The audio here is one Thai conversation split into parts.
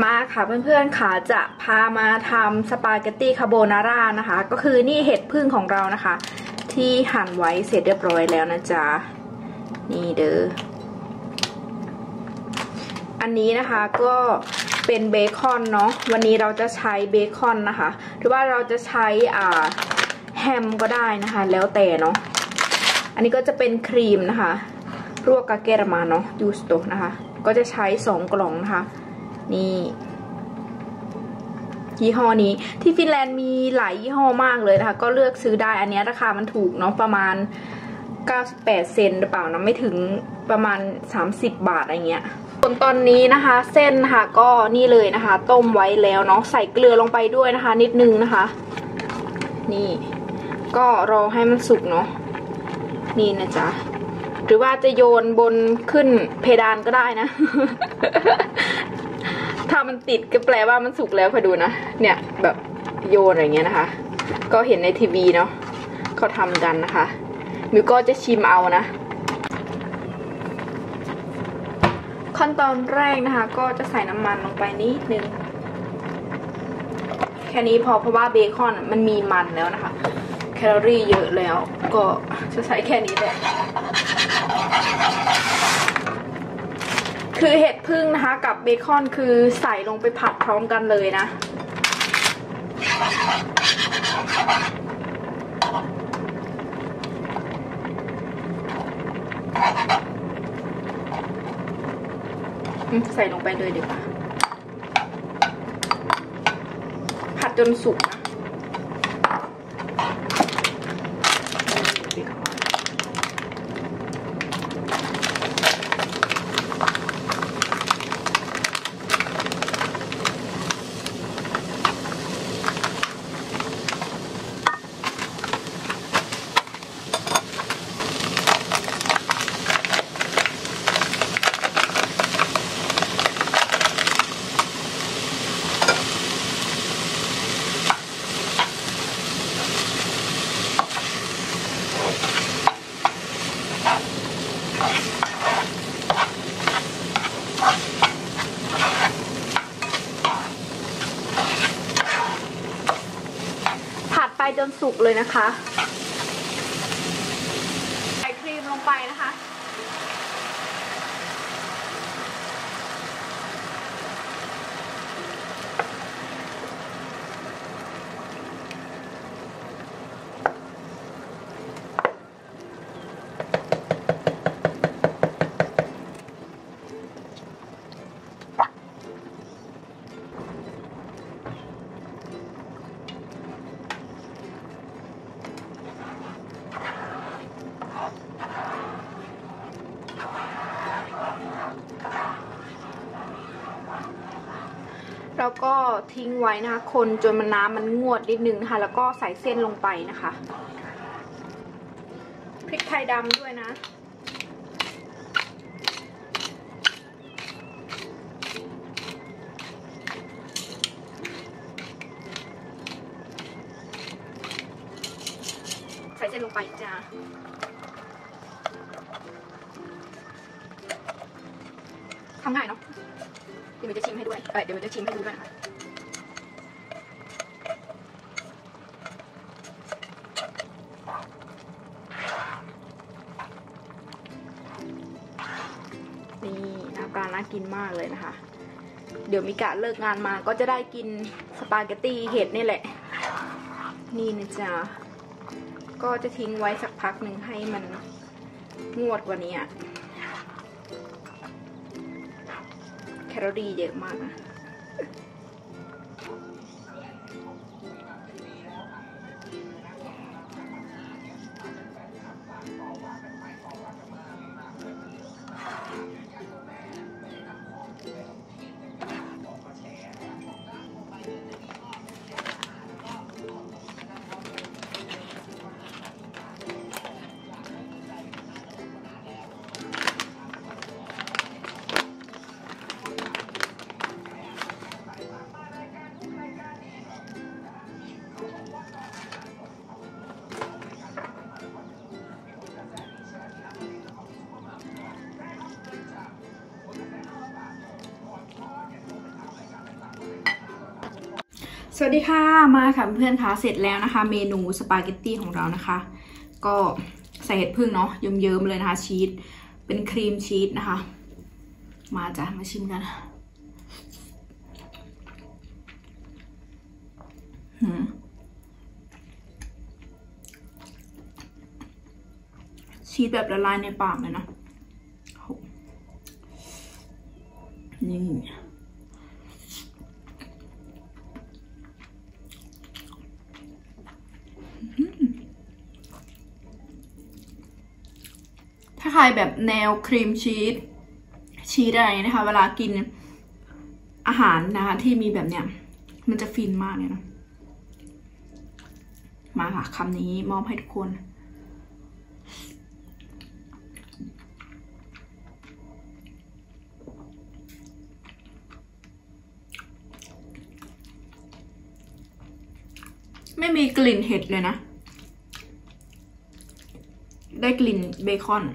มาค่ะเพื่อนๆค่ะจะพามาทำสปาเกตตี้คาโบนาร่านะคะก็คือนี่เห็ดพึ่งของเรานะคะที่หั่นไว้เสร็จเรียบร้อยแล้วนะจ๊ะนี่เด้ออันนี้นะคะก็เป็นเบคอนเนาะวันนี้เราจะใช้เบคอนนะคะหรือว่าเราจะใช้แฮมก็ได้นะคะแล้วแต่เนาะอันนี้ก็จะเป็นครีมนะคะรวกกาเกรมาเนาะยูสโตนะคะก็จะใช้2 กล่องนะคะนี่ยี่ห้อนี้ที่ฟินแลนด์มีหลายยี่ห้อมากเลยนะคะก็เลือกซื้อได้อันนี้ราคามันถูกเนาะประมาณ98 เซนต์หรือเปล่านะไม่ถึงประมาณ30 บาทอะไรเงี้ยส่วนตอนนี้นะคะเส้นนะคะก็นี่เลยนะคะต้มไว้แล้วเนาะใส่เกลือลงไปด้วยนะคะนิดนึงนะคะนี่ก็รอให้มันสุกเนาะนี่นะจ๊ะหรือว่าจะโยนบนขึ้นเพดานก็ได้นะ ถ้ามันติดก็แปลว่ามันสุกแล้วคอยดูนะเนี่ยแบบโยนอะไรเงี้ยนะคะก็เห็นในทีวีเนาะเขาทำกันนะคะมิวก็จะชิมเอานะขั้นตอนแรกนะคะก็จะใส่น้ำมันลงไปนิดนึงแค่นี้พอเพราะว่าเบคอนมันมีมันแล้วนะคะแคลอรี่เยอะแล้วก็จะใส่แค่นี้แหละคือเห็ดพึ่งนะคะกับเบคอนคือใส่ลงไปผัดพร้อมกันเลยนะใส่ลงไปเลยดีกว่าผัดจนสุกนะจนสุกเลยนะคะใส่ครีมลงไปนะคะแล้วก็ทิ้งไว้นะคะคนจนมันน้ำมันงวดนิดนึงนะคะแล้วก็ใส่เส้นลงไปนะคะพริกไทยดำด้วยนะใส่เส้นลงไปจ้าทำง่ายเนาะเดี๋ยวมันจะชิมให้ด้วยเดี๋ยวมันจะชิมให้ดูด้วยนะคะนี่หน้าตาน่ากินมากเลยนะคะเดี๋ยวมิกะเลิกงานมาก็จะได้กินสปาเกตตี้เห็ดนี่แหละนี่นะจ๊ะก็จะทิ้งไว้สักพักหนึ่งให้มันงวดกว่านี้แคลอรี่เยอะมากนะสวัสดีค่ะมาค่ะเพื่อนๆคะเสร็จแล้วนะคะเมนูสปาเกตตี้ของเรานะคะก็ใส่เห็ดพึ่งเนาะเยิ้มๆเลยนะคะชีสเป็นครีมชีสนะคะมาจ้ะมาชิมกันชีสแบบละลายในปากเลยนะนี่ถ้าใครแบบแนวครีมชีสอะไรนะคะเวลากินอาหารนะคะที่มีแบบเนี้ยมันจะฟินมากเลยนะมาค่ะคำนี้มอบให้ทุกคนไม่มีกลิ่นเห็ดเลยนะได้กลิ่นเบคอน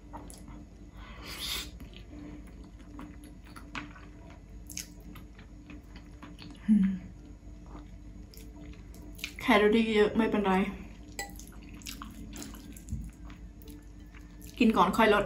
แคลอรี่เยอะไม่เป็นไรกินก่อนค่อยลด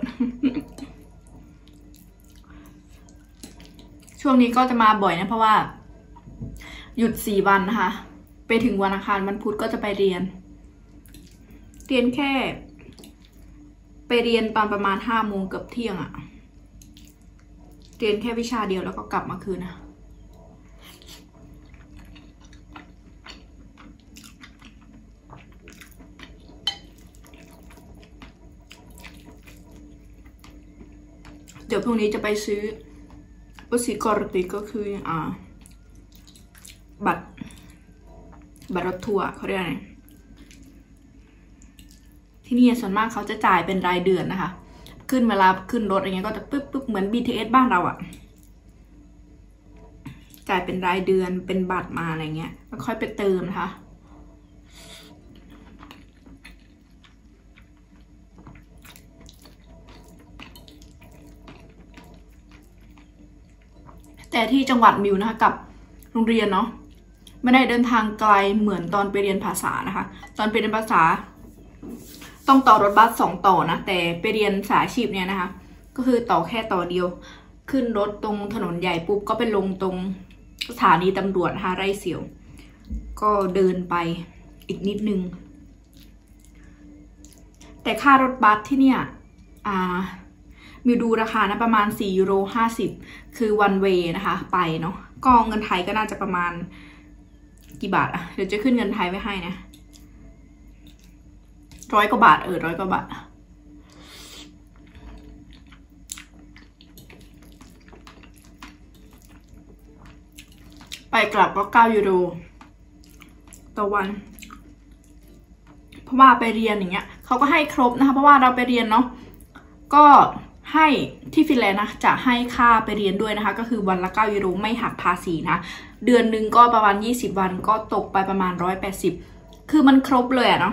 ช่วงนี้ก็จะมาบ่อยนะเพราะว่าหยุด4 วันนะคะไปถึงวันอังคารวันพุธก็จะไปเรียนแค่ไปเรียนตอนประมาณ5 โมงเกือบเที่ยงอะเรียนแค่วิชาเดียวแล้วก็กลับมาคืนนะเดี๋ยวพรุ่งนี้จะไปซื้ออุสิกรติก็คือบัตรรถทัวร์เขาเรียกอะไรที่นี่ส่วนมากเขาจะจ่ายเป็นรายเดือนนะคะขึ้นเวลาขึ้นรถอะไรเงี้ยก็จะปึ๊บเหมือน BTS บ้านเราอะจ่ายเป็นรายเดือนเป็นบัตรมาอะไรเงี้ยแล้วค่อยไปเติมนะคะแต่ที่จังหวัดมิวนะคะกับโรงเรียนเนาะไม่ได้เดินทางไกลเหมือนตอนไปเรียนภาษานะคะตอนไปเรียนภาษาต้องต่อรถบัส2 ต่อนะแต่ไปเรียนสายอาชีพเนี่ยนะคะก็คือต่อแค่ต่อเดียวขึ้นรถตรงถนนใหญ่ปุ๊บก็ไปลงตรงสถานีตำรวจนะคะไร่เสียวก็เดินไปอีกนิดนึงแต่ค่ารถบัสที่เนี่ยมีดูราคานะประมาณ4.50 คือ one way นะคะไปเนาะก็เงินไทยก็น่าจะประมาณกี่บาทอะเดี๋ยวจะขึ้นเงินไทยไว้ให้นะ100 กว่าบาท100 กว่าบาทไปกลับก็9 ยูโรต่อวันเพราะว่าไปเรียนอย่างเงี้ยเขาก็ให้ครบนะคะเพราะว่าเราไปเรียนเนาะก็ให้ที่ฟินแลนด์นะจะให้ค่าไปเรียนด้วยนะคะก็คือวันละ9 ยูโรไม่หักภาษีนะเดือนหนึ่งก็ประมาณ20 วันก็ตกไปประมาณ180คือมันครบเลยอะเนาะ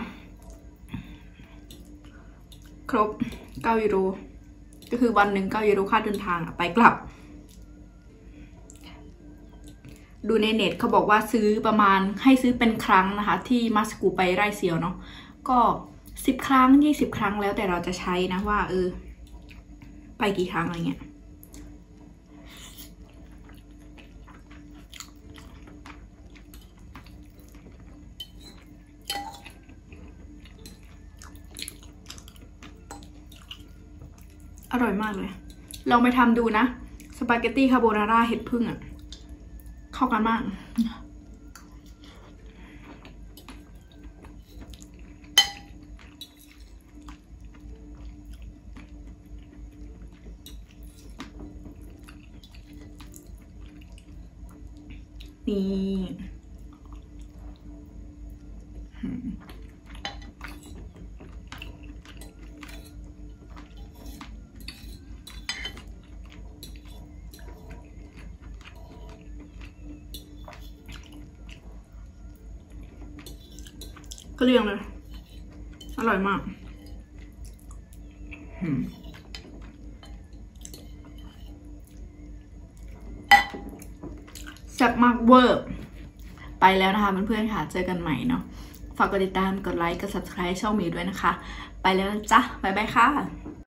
ครบ9 ยูโรก็คือวันหนึ่ง9 ยูโรค่าเดินทางไปกลับดูในเน็ตเขาบอกว่าซื้อประมาณให้ซื้อเป็นครั้งนะคะที่มาสกูไปไร่เซียวเนาะก็10 ครั้ง20 ครั้งแล้วแต่เราจะใช้นะว่าไปกี่ครั้งอะไรเงี้ยอร่อยมากเลยลองไปทำดูนะสปาเกตตี้คาโบนาร่าเห็ดผึ้งอะเข้ากันมากนี่ก็เรียงเลยอร่อยมากแซ่บมากเวอร์ไปแล้วนะคะเพื่อนๆค่ะเจอกันใหม่เนาะฝากกดติดตามกดไลค์กด subscribe ช่องมิวด้วยนะคะไปแล้วจ้ะบ๊ายบายค่ะ